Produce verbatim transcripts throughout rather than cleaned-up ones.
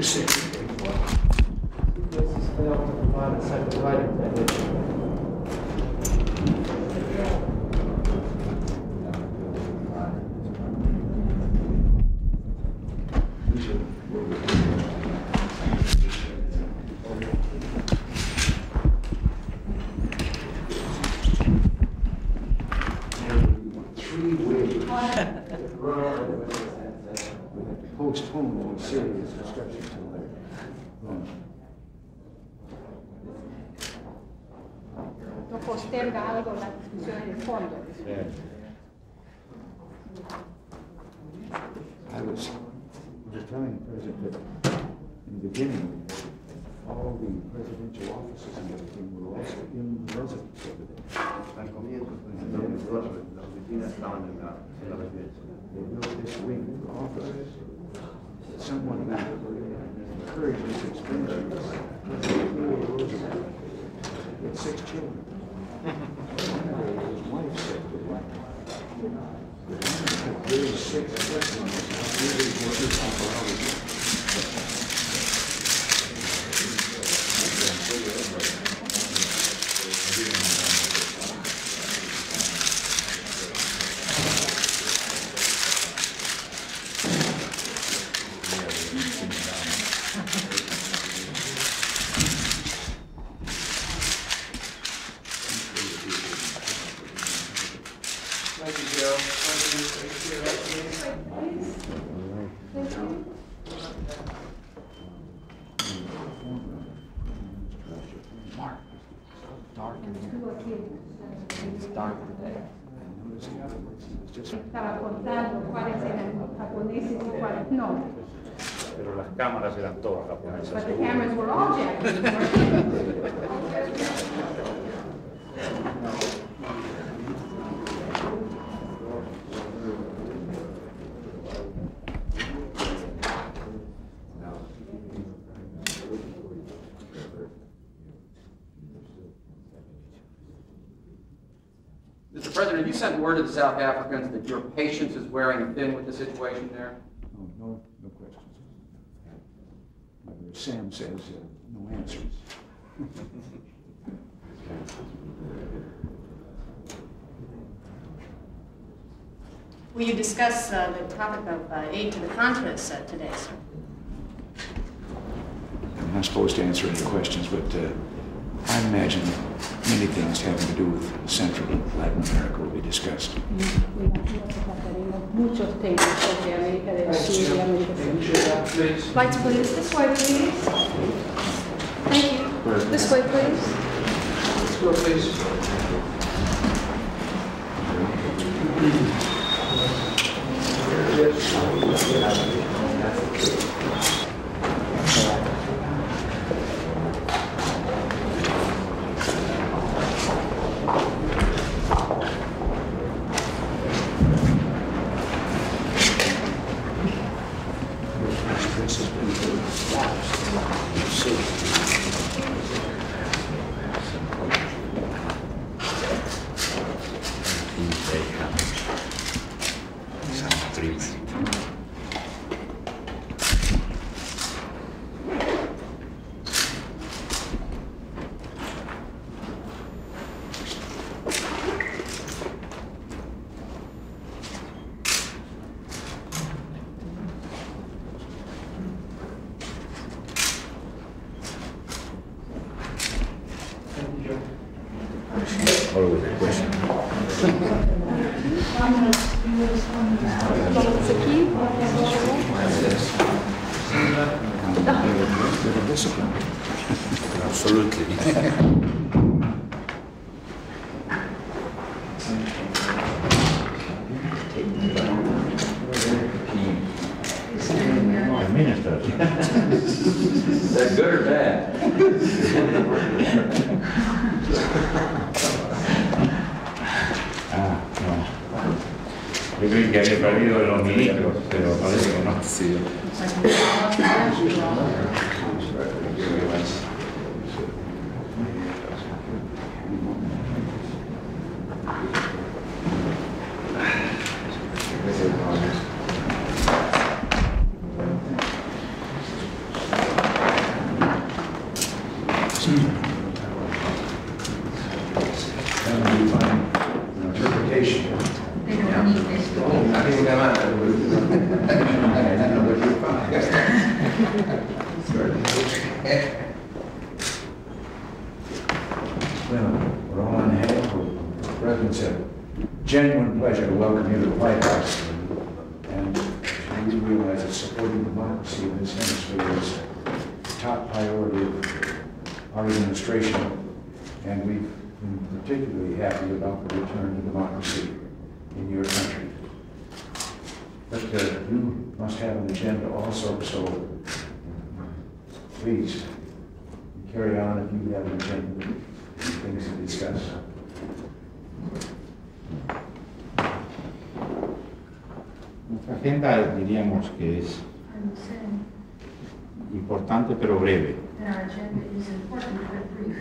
Proceed. Postpone serious discussion until later. No posterga algo la discusión en el fondo. I was just telling the President that in the beginning, all the presidential offices and everything were also in the residence over there. Al comienzo, las oficinas estaban en la residencia. They built this wing for offices. Someone encouraged this expansion. He had six children. His wife said to him, "There's six children." Estaba contando cuáles eran los japoneses y cuáles no. Pero las cámaras eran todas japonesas. But the cameras were all Japanese. Mister President, have you sent word to the South Africans that your patience is wearing thin with the situation there? No, no, no questions. Uh, Sam says uh, no answers. Will you discuss uh, the topic of uh, aid to the Contras uh, today, sir? I'm not supposed to answer any questions, but uh, I imagine many things having to do with Central and Latin America will be discussed. Lights, please. This way, please. Thank you. This way, please. Let's go, please. Always a question. Absolutely. Minister. Is that good or bad? Ah, no. Yo creí que había perdido los ministros, pero parece que no. Sí. And we find interpretation. They don't need this. Well, we're all on hand. The President's a genuine pleasure to welcome you to the White House. And we realize that supporting democracy in this hemisphere is a top priority of our administration. And we've been particularly happy about the return to democracy in your country. But uh, you must have an agenda also, so please carry on if you have an agenda, things to discuss. Nuestra agenda diríamos que es I would say importante pero breve. that our agenda is important but brief.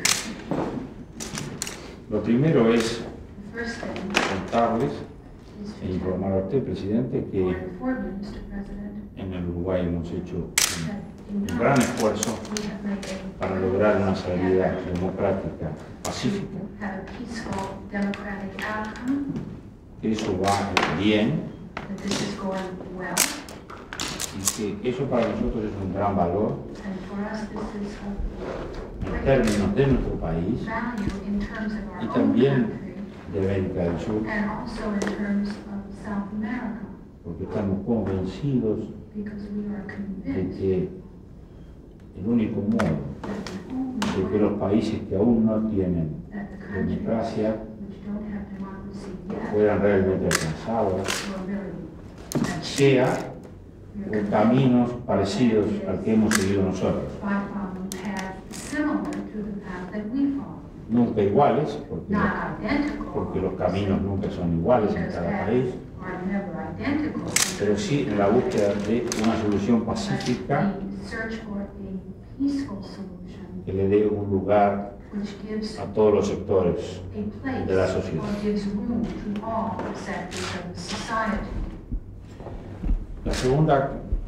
Lo primero es The first thing contarles is e to informar a usted, presidente, or que inform you, Mister President, en el Uruguay hemos hecho un, that in un gran Congress esfuerzo we have made a para lograr una salida democrática, pacífica. have a peaceful democratic outcome, Que eso va bien that this is going well, y que eso para nosotros es un gran valor and for us this is of en great términos de nuestro país value in terms of our y own también country de América del Sur, and also in terms of South America, porque estamos convencidos because we are de convinced que el único modo that the only de que way los países que aún no tienen that the countries democracia which don't have democracy yet fueran realmente alcanzados will really achieve sea por caminos parecidos al que hemos seguido nosotros. by um, path similar to the path that we follow. Nunca iguales, porque, Not identical, porque los caminos nunca son iguales en because cada paths país, are never identical, pero sí en la búsqueda de una solución but pacífica the search for a peaceful solution que le dé un lugar which gives a todos los sectores a place de la sociedad. or gives room to all sectors of society. La segunda